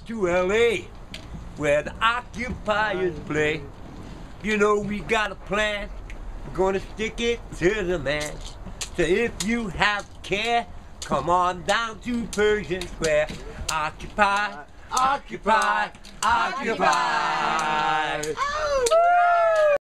to LA, where the occupiers play. You know we got a plan, we're gonna stick it to the man. So if you have care, come on down to Persian Square. Occupy, occupy, occupy.